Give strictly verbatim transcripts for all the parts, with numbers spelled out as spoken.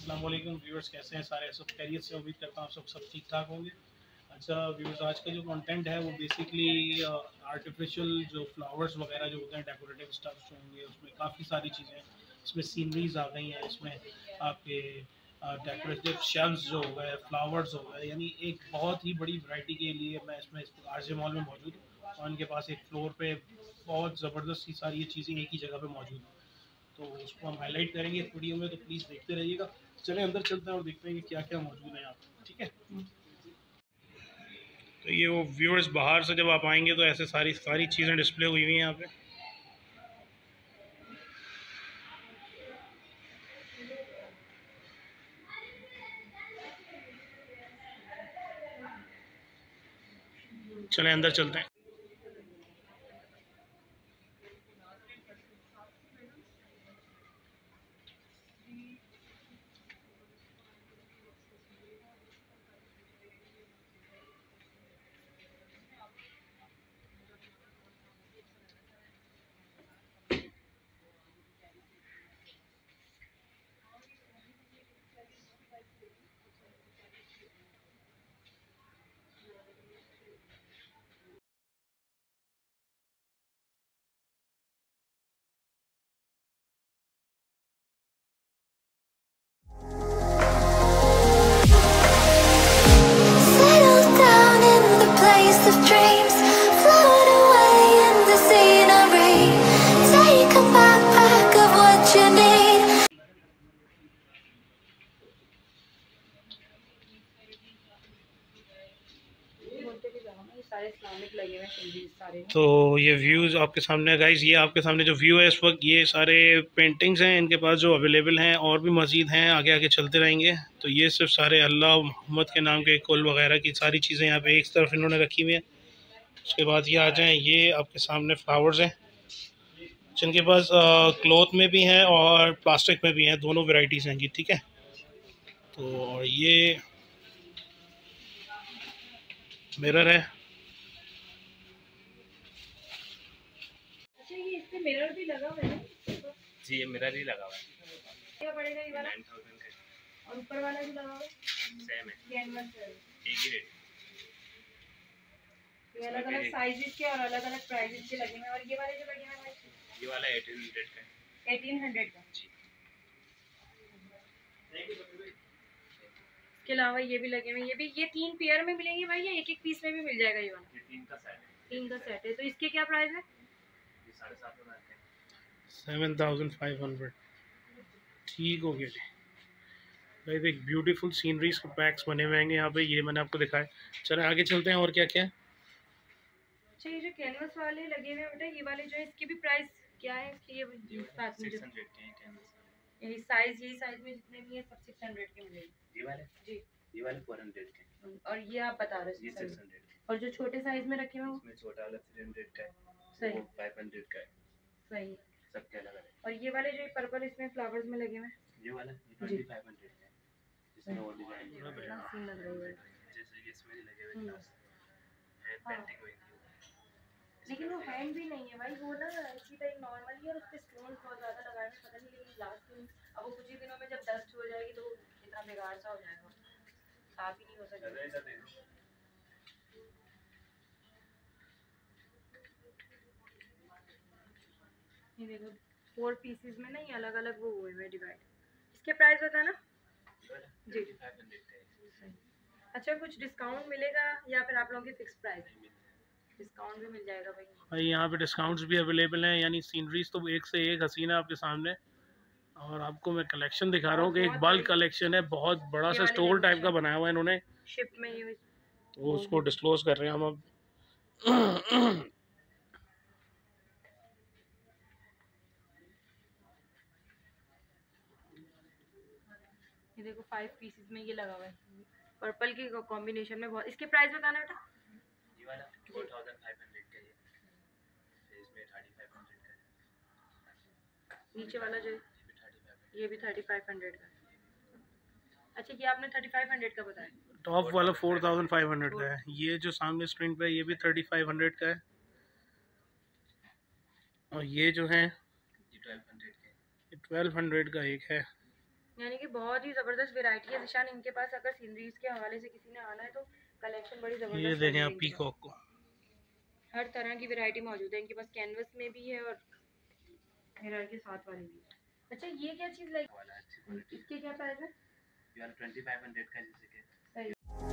अस्सलाम वालेकुम व्यूअर्स, कैसे हैं सारे? सब खैरियत से? उम्मीद करता हूँ सब सब ठीक ठाक होंगे। अच्छा व्यूअर्स, आज का जो कंटेंट है वो बेसिकली आर्टिफिशियल जो फ्लावर्स वगैरह जो होते हैं, डेकोरेटिव स्टफ जो होंगे, उसमें काफ़ी सारी चीज़ें, इसमें सीनरीज आ गई हैं, इसमें आपके डेकोरेटिव शेल्फ्स जो हो गए, फ्लावर्स हो गए, यानी एक बहुत ही बड़ी वैरायटी के लिए मैं इसमें आरजे मॉल में मौजूद हूँ और इनके पास एक फ्लोर पे बहुत ज़बरदस्त सी सारी ये चीज़ें एक ही जगह पे मौजूद हैं। तो उसको हम हाईलाइट करेंगे इस वीडियो में, तो प्लीज़ देखते रहिएगा। चलें अंदर चलते हैं और देखते हैं कि क्या क्या मौजूद है यहाँ पर, ठीक है। तो ये वो व्यूअर्स, बाहर से जब आप आएंगे तो ऐसे सारी सारी चीज़ें डिस्प्ले हुई हुई हैं यहाँ पे। चलें अंदर चलते हैं। तो ये व्यूज़ आपके सामने गाइस, ये आपके सामने जो व्यू है इस वक्त, ये सारे पेंटिंग्स हैं इनके पास जो अवेलेबल हैं, और भी मज़ीद हैं, आगे आगे चलते रहेंगे। तो ये सिर्फ सारे अल्लाह मोहम्मद के नाम के कुल वगैरह की सारी चीज़ें यहाँ पे एक तरफ इन्होंने रखी हुई हैं। उसके बाद ये आ जाएँ, ये आपके सामने फ्लावर्स हैं जिनके पास क्लॉथ में भी हैं और प्लास्टिक में भी हैं, दोनों वेराइटीज़ हैं जी, ठीक है। तो ये मिरर है। अच्छा, ये इसमें मिरर भी लगा हुआ है? जी, ये मिरर ही लगा हुआ है। क्या पड़ेगा ये वाला? नाइन थाउजेंड का। और ऊपर वाला भी लगा हुआ है? सेम है, कैनवस है, एक ही रेट। ये अलग अलग साइजेस के और अलग अलग प्राइसेस के लगे हैं। और ये वाले जो लगे हैं भाई, ये वाला एटीन हंड्रेड का है। एटीन हंड्रेड का जी। इसके अलावा ये भी लगे हुए हैं। ये भी ये तीन पेयर में मिलेंगे भाई, या एक एक पीस में भी मिल जाएगा? ये वाला ये तीन का सेट है। तीन का सेट है। तो इसके क्या प्राइस है? ये साढ़े सात हजार का है। सेवन थाउजेंड फाइव हंड्रेड ठीक हो गया जी भाई। एक ब्यूटीफुल सीनरीज के पैक्स बने हुए हैं यहाँ पे, ये मैंने आपको दिखाया। चलें आगे चलते हैं और क्या क्या है। अच्छा, ये जो कैनवस वाले लगे हुए हैं बेटा, ये वाले जो है, इसकी भी प्राइस क्या है इसकी? ये साथ में जो सिक्स हंड्रेड के हैं कैनवस। यही साइज यही साइज में जितने भी है सब सिक्स हंड्रेड के मिलेंगे। ये वाले जी। ये वाले फोर हंड्रेड के। और ये आप बता रहे ये हैं सिक्स हंड्रेड के। और जो छोटे साइज में रखे हुए हैं? इसमें छोटा वाला थ्री हंड्रेड का है, सही, फाइव हंड्रेड का है। सही। सब के अलग अलग। और ये वाले जो पर्पल इसमें फ्लावर्स में लगे हुए हैं, ये वाला ये ट्वेंटी फाइव हंड्रेड का है। इसमें और डिजाइन सीन लग रही है जैसे ये इसमें लगे हुए ग्लास हैंड हाँ। पेंटिंग हुई थी। लेकिन वो हैंड भी नहीं है भाई, वो ना इसी टाइप नॉर्मल ही है और उस पे स्टोन बहुत ज़्यादा लगाए हैं, पता नहीं लेकिन ग्लास क्यों। अब वो कुछ ही दिनों में जब डस्ट हो जाएगी तो इतना बेकार सा हो जाएगा, साफ ही नहीं हो सकेगा। ये देखो, फोर पीसेस में नहीं, अलग अलग वो हुए हुए डिवाइड। इसके प्राइस बताना जी। अच्छा, कुछ डिस्काउंट मिलेगा या फिर आप लोगों की फिक्स प्राइस? डिस्काउंट भी मिल जाएगा भाई। भाई यहाँ पे डिस्काउंट्स भी अवेलेबल हैं, यानी सीनरीज तो एक से एक हसीन है आपके सामने। और आपको मैं कलेक्शन दिखा रहा हूँ कि एक बल्क कलेक्शन है, बहुत बड़ा सा स्टोर टाइप का बनाया हुआ है इन्होंने। शिप में ये वो उसको डिस्क्लोज कर रहे हैं हम अब। ये देखो, फाइव पीसेस में ये लगा हुआ है, पर्पल की कॉम्बिनेशन में। बहुत, इसके प्राइस बताना बेटा। ये वाला फोर थाउजेंड फाइव हंड्रेड का है, इसमें थर्टी फाइव हंड्रेड का है। नीचे वाला जो है ये भी ये भी थर्टी फाइव हंड्रेड का है। अच्छा, ये आपने थर्टी फाइव हंड्रेड का बताया। टॉप वाला फोर थाउजेंड फाइव हंड्रेड का है। ये जो सामने स्क्रीन पे है ये भी थर्टी फाइव हंड्रेड का है। और ये जो है ये ट्वेल्व हंड्रेड का है। ट्वेल्व हंड्रेड का एक है। यानी कि बहुत ही ज़बरदस्त वैरायटी है निशान इनके पास। अगर सीनरीज के हवाले से किसी ने आना है तो कलेक्शन बड़ी ज़बरदस्त। ये देखें आप पीकॉक को, हर तरह की वैरायटी मौजूद है इनके पास, कैनवस में भी है और मिरर के साथ वाली भी है। अच्छा ये क्या चीज़ लाइक, इसके क्या प्राइस है? ये वाला ट्वेंटी फाइव हंड्रेड का जैसे कि सही।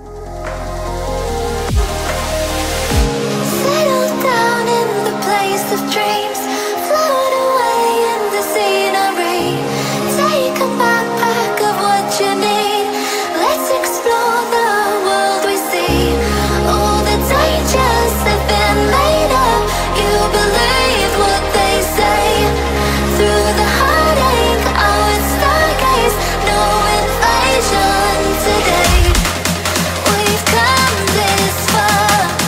Settle down in the place of dreams, float away in the scenery. Take a backpack of what you need. Let's explore the world we see. All the dangers have been made up. You believe what they say. Through the heartache, I would stargaze. No invasion today. We've come this far.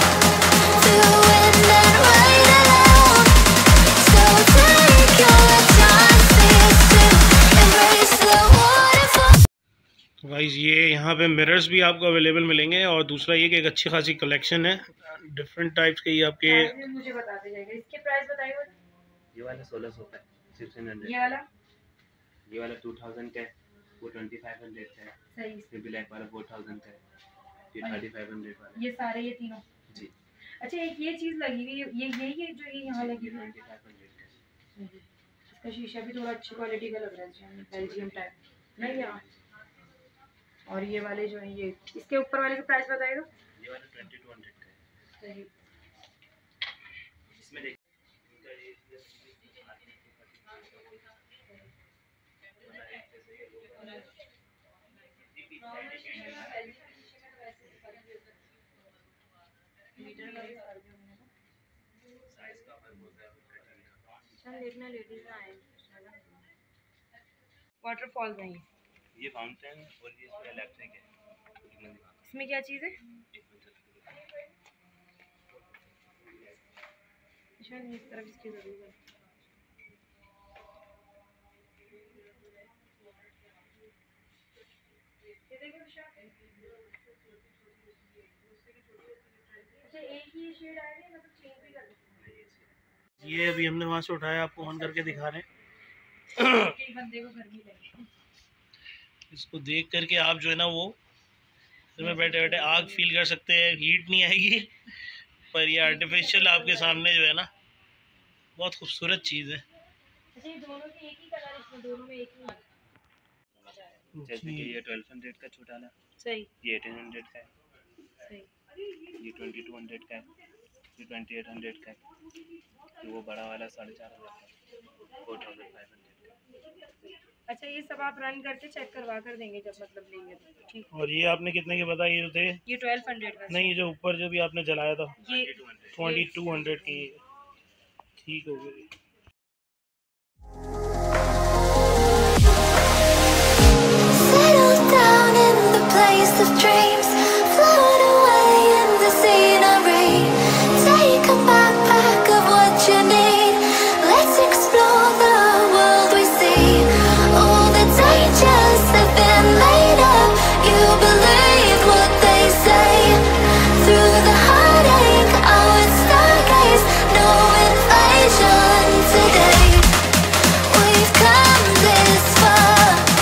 Guys ये यहाँ पे mirrors भी आपको available मिलेंगे और दूसरा ये कि एक अच्छी खासी कलेक्शन है डिफरेंट टाइप्स के। ये आपके मुझे बताते जाएगा, इसके प्राइस बताइए। ये वाला सोलह सौ का सिक्सटीन हंड्रेड। ये वाला ये वाला टू थाउजेंड का है, वो ट्वेंटी फाइव हंड्रेड का है। सही। इसमें ब्लैक वाला फोर थाउजेंड का है, ये थर्टी फाइव हंड्रेड वाला। ये सारे ये तीनों जी। अच्छा एक ये चीज़ लगी हुई है, ये यही है जो ये यहाँ लगी हुई है। ट्वेंटी फाइव हंड्रेड का। इसका शीशा भी थोड़ा अच्छी क्वालिटी का लग रहा है, बेल्जियम टाइप नहीं यार। और ये वाले जो है ये, इसके ऊपर वाले का प्राइस बताएगा। ये वाला ट्वेंटी टू हंड्रेड का है। सही। इसमें देखिए देखना लेडीज ना आए। वाटरफॉल नहीं, ये फाउंटेन और ये इसमें इलेक्ट्रिक है। इसमें क्या चीज़ है? इस तरफ इसकी जरूरत है। अच्छा एक ही शेड आएगा मतलब चेंज भी कर सकते हैं। ये अभी हमने वहाँ से उठाया, आपको ऑन करके दिखा रहे हैं। बंदे को गर्मी लगे, इसको देख करके आप जो है ना वो इसमें बैठे बैठे आग फील कर सकते हैं। हीट नहीं आएगी पर ये आर्टिफिशियल आपके सामने जो है ना बहुत खूबसूरत चीज़ है। अच्छा ये दोनों के एक ही कलर, इसमें दोनों में एक ही है। जैसे कि ये ट्वेल्व हंड्रेड का छोटा वाला, सही। ये एटीन हंड्रेड का है, सही। ये ट्वेंटी टू हंड्रेड का है, ये ट्वेंटी एट हंड्रेड का है, ये वो बड़ा वाला साढ़े चार हज़ार का है, फोर थाउजेंड फाइव हंड्रेड का। अच्छा ये सब आप रन करके चेक करवा कर देंगे जब मतलब लेंगे तो ठीक। और ये आपने कितने के बताए ये थे? ये ट्वेल्व हंड्रेड का। नहीं, ये जो ऊपर जो भी आपने जलाया था ये ट्वेंटी टू हंड्रेड की, ठीक हो गई। Settle down in the place of dreams, float away in the scenery. Take a backpack of what you need. Let's explore the world we see. All the dangers have been made up. You believe what they say. Through the heartache, I would stargaze. No invasion today. We've come this far.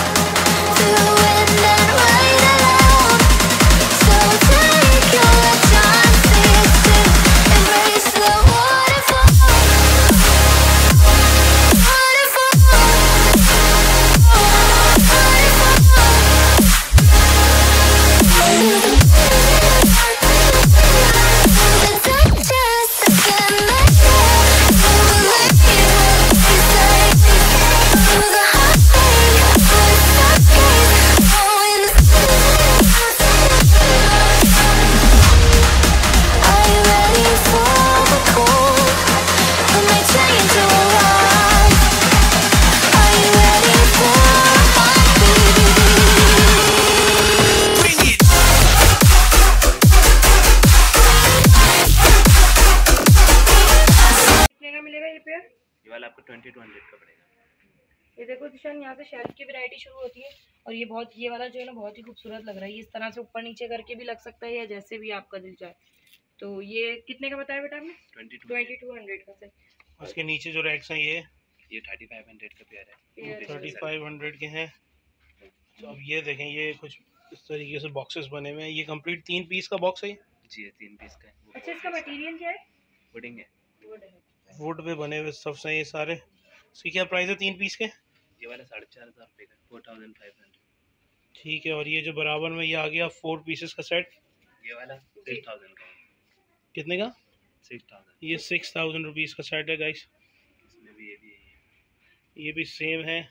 Twenty two hundred का पड़ेगा। ये देखो दिशान, यहाँ से shelf की variety शुरू होती है और ये बहुत, ये वाला जो है ना बहुत ही खूबसूरत लग रहा है। ये इस तरह से ऊपर नीचे करके भी लग सकता है या जैसे भी आपका दिल चाहे। तो ये कितने का बताया बेटा आपने? ट्वेंटी टू हंड्रेड का। सही। उसके नीचे जो रैक्स हैं ये ये थर्टी फाइव हंड्रेड का पेयर है, थर्टी फाइव हंड्रेड के हैं। तो अब ये देखें, ये कुछ इस तरीके से बॉक्सेस बने हुए हैं। ये कंप्लीट तीन पीस का बॉक्स है जी, ये तीन पीस का है। वो अच्छा, इसका मटेरियल क्या है? वुडिंग है। वुड है। वुड पे बने हुए सब से ये सारे। इसकी क्या प्राइस है तीन पीस के? ये वाला साढ़े चार हज़ार रुपये का, फोर थाउजेंड फाइव हंड्रेड। ठीक है। और ये जो बराबर में ये आ गया फोर पीसेस का सेट, ये वाला सिक्स थाउजेंड का है। कितने का? Six thousand. ये सिक्स थाउजेंड रुपीज़ का सेट है गाइस। इसमें भी ये भी है, ये भी सेम है।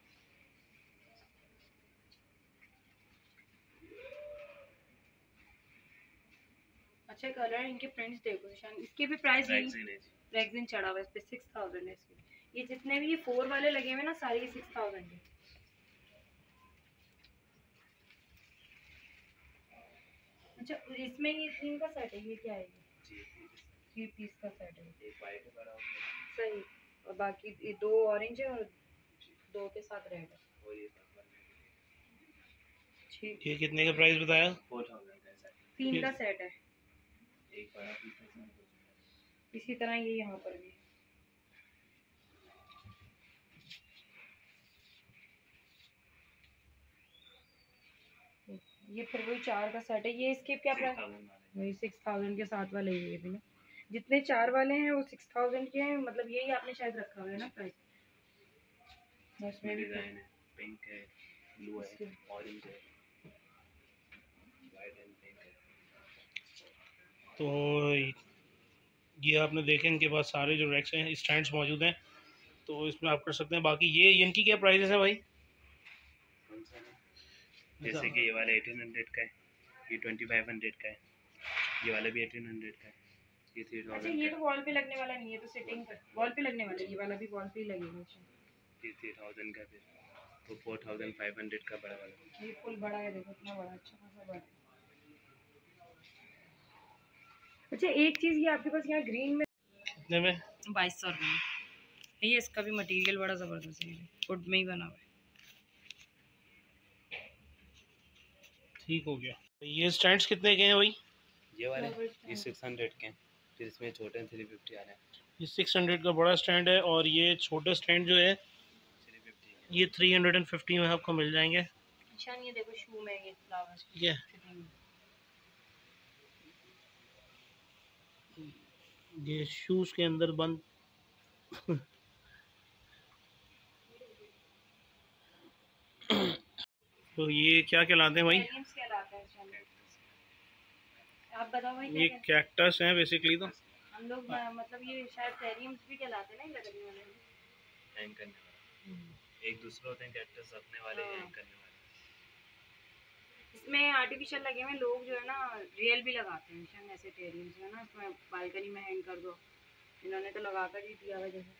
अच्छा कलर, इनके प्रिंट्स देखो निशान। इसके भी प्राइस यही रैक्सिन है जी। रैक्सिन चढ़ा हुआ है इस पे, सिक्स थाउजेंड है इसके। ये जितने भी ये फोर वाले लगे हुए ना सारे ये सिक्स थाउजेंड है। अच्छा, इसमें ये तीन का सेट है, ये क्या है? ये जी, थ्री पीस का सेट है। एक वाइट है बड़ा होगा। सही। और बाकी ये दो ऑरेंज है और दो के साथ रेड है। और ये पर्पल है। ठीक। ये कितने का प्राइस बताया? फोर थाउजेंड का है सेट। तीन का सेट है। एक बड़ा पीस है इसमें, दो छोटे। इसी तरह ये यहाँ पर भी। ये फिर वही चार का सेट है। ये इसके क्या प्राइस? वही सिक्स थाउजेंड के साथ वाले ये भी ना। जितने चार वाले हैं वो सिक्स थाउजेंड के हैं, मतलब यही आपने शायद रखा हुआ है ना प्राइस। इसमें डिजाइन है, पिंक है, ब्लू है, ऑरेंज है, वाइट एंड पिंक है। तो ये आपने देखे इनके पास सारे जो रैक्स हैं, स्टैंड्स मौजूद हैं, तो इसमें आप कर सकते हैं। बाकी ये इनकी क्या प्राइसेस है भाई? कौन सा है? जैसे कि ये वाला एटीन हंड्रेड का है, ये ट्वेंटी फाइव हंड्रेड का है, ये वाला भी एटीन हंड्रेड का है, ये थ्री अच्छा, थाउजेंड ये का तो वॉल पे लगने वाला नहीं है, तो सिटिंग पर वॉल पे लगने वाला है। ये वाला भी वॉल पे ही लगेगा। अच्छा, है, ये थ्री थाउजेंड का, फिर तो फोर थाउजेंड फाइव हंड्रेड का बड़ा वाला। ये फुल बड़ा है, देखो इतना बड़ा, अच्छा खासा बड़ा है। अच्छा, एक चीज़ ये आपके पास यहाँ ग्रीन में कितने में? बाईस सौ रुपये में। ये इसका भी मटेरियल बड़ा ज़बरदस्त है, वुड में ही बना हुआ है। ठीक हो गया। ये स्टैंड्स कितने के हैं भाई? ये वाले ये सिक्स हंड्रेड के हैं, फिर इसमें छोटे थ्री फिफ्टी आ रहे हैं। ये सिक्स हंड्रेड का बड़ा स्टैंड है, और ये छोटे स्टैंड जो है थ्री फिफ्टी ये थ्री हंड्रेड एंड फिफ्टी में आपको मिल जाएंगे। अच्छा, ये देखो शू में ये फ्लावर्स। ठीक है। ये शूज़ के अंदर बंद तो ये क्या कहलाते हैं भाई? टेरियम्स कहलाते हैं शायद। आप बताओ भाई ये क्या कैक्टस हैं बेसिकली। तो हम लोग मतलब ये शायद टेरियम्स भी कहलाते हैं ना, ये लगने वाले। हैंग करने वाले एक दूसरे होते हैं, कैक्टस रखने वाले, हाँ। हैंग करने वाले। इसमें आर्टिफिशियल लगे हुए हैं, लोग जो है ना रियल भी लगाते हैं शायद ऐसे टेरियम्स में ना, इसमें बालकनी में हैंग कर दो। इन्होंने तो लगा कर ही दिया हुआ जैसे।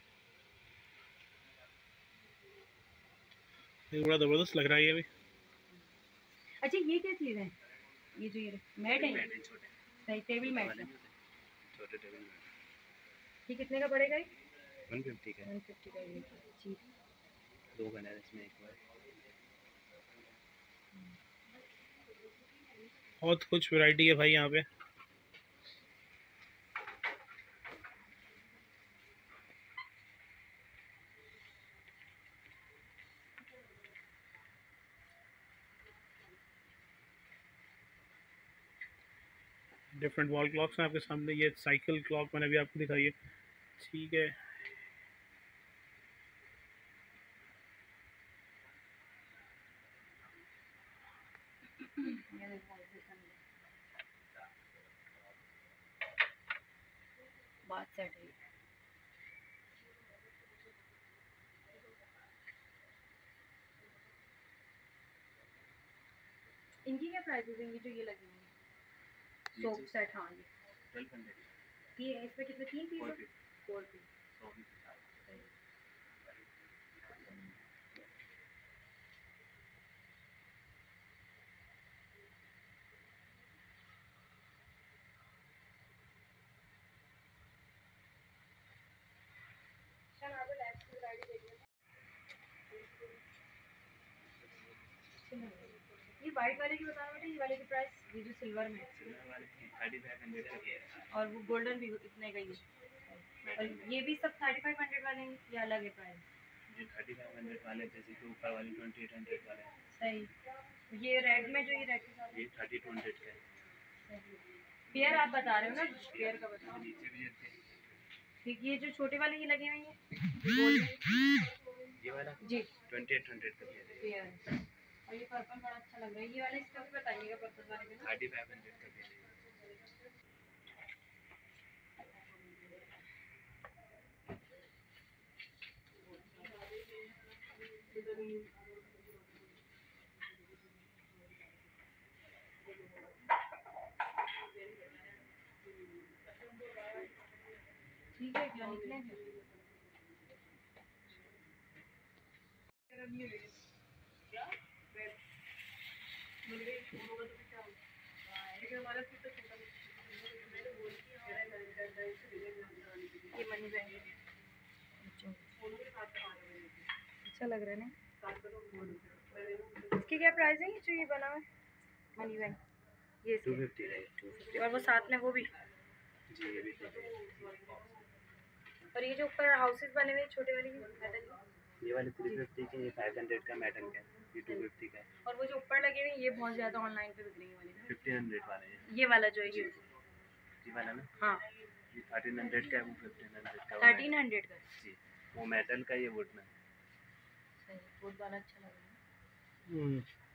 ये बड़ा ज़बरदस्त लग रहा है ये भी। अच्छा, ये क्या चीज़ है? ये जो ये मैट है, मैट है छोटे, सही टेबल मैट वाले है। नहीं होते, छोटे टेबल मैट। ये कितने का पड़ेगा? ये वन फिफ्टी का है, वन फिफ्टी का। ये ठीक। दो कलर है इसमें, एक बार बहुत कुछ वैरायटी है भाई यहाँ पे। डिफरेंट वॉल क्लॉक्स हैं आपके सामने। ये साइकिल क्लॉक मैंने अभी आपको दिखाई है। ठीक है। ये देखो बात सेट है। इनकी क्या प्राइसेस हैं? ये जो ये लगी हुई है सोप सेट। हाँ, ये ट्वेल्व हंड्रेड ये इसमें कितने? तीन पीस फोर है? Piece four piece. सौ बीस। ये वाइट वाले की बता रहा बेटा, ये वाले की प्राइस? ये जो सिल्वर में सिल्वर वाले की थर्टी फाइव हंड्रेड का है, और वो गोल्डन भी इतने का ही है। और ये भी सब थर्टी फाइव हंड्रेड वाले हैं या अलग है प्राइस? ये थर्टी फाइव हंड्रेड वाले, जैसे कि ऊपर वाले ट्वेंटी एट हंड्रेड वाले हैं। सही। ये रेड में जो ये रेड के साथ ये थर्टी टू हंड्रेड का है। पेयर आप बता रहे हो ना, पेयर का बता रहे हो। नीचे भी है ठीक, ये जो छोटे वाले ये लगे हुए हैं ये वाला जी ट्वेंटी एट हंड्रेड का भी है। पेयर। और ये पर्पल बड़ा अच्छा लग रहा है, ये वाला इसका भी बताइएगा पर्पल वाले का। थर्टी फाइव हंड्रेड का भी है। ठीक है, क्या निकले ये मनी बैंक अच्छा लग रहा है ना। इसकी क्या प्राइस है जो ये बना हुआ है मनी बैंक? ये टू फिफ्टी का टू फिफ्टी और वो साथ में वो भी। जी ये भी और ये जो ऊपर हाउसेस बने हुए छोटे वाले मेटल, ये वाले थ्री फिफ्टी के, ये फाइव हंड्रेड का मेटल का है, ये टू फिफ्टी का है। और वो जो ऊपर लगे हुए ये बहुत ज़्यादा ऑनलाइन पे बिक रही है वाले फिफ्टीन हंड्रेड वाला है ये वाला जो है ये ये वाला ना। हाँ ये थर्टीन हंड्रेड का है, वो फिफ्टीन हंड्रेड का। थर्टीन हंड्रेड का जी वो मेटल का, ये वुड में। सही, बहुत वाला अच्छा लग रहा है।